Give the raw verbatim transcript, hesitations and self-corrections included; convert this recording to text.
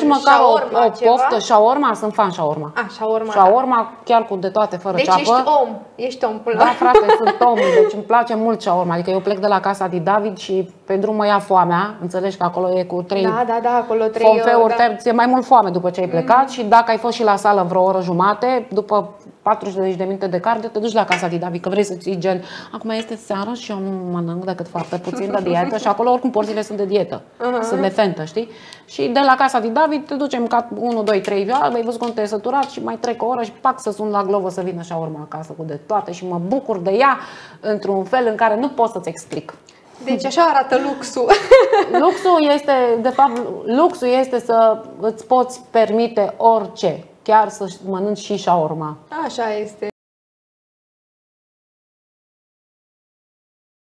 nici măcar o, o poftă. Shawarma, sunt fan shawarma. Ah, shawarma. Shawarma chiar cu de toate, fără deci ceapă. Deci ești om, ești om până la... Da, frate, sunt om, deci îmi place mult shawarma. Adică eu plec de la casa din David și pe drum mă ia foamea. Înțelegi că acolo e cu trei da, da, da, acolo trei fonfeuri, da. ți-e mai mult foame după ce ai plecat. Mm. Și dacă ai fost și la sală vreo oră jumate, după patruzeci de minute de cardio, te duci la casa din David, că vrei să ții gen, acum este seară și eu nu mănânc decât foarte puțin de dietă și acolo oricum porțile sunt de dietă, uh-huh. sunt de fentă, știi? Și de la casa din David te ducem ca unu, doi, trei, ai văzut cum te-ai săturat și mai trec o oră și pac să sun la Glovo să vină shawarma acasă cu de toate și mă bucur de ea într-un fel în care nu pot să-ți explic. Deci așa arată luxul. Luxul este, de fapt, luxul este să îți poți permite orice, chiar să mănânci și shawarma. Așa este.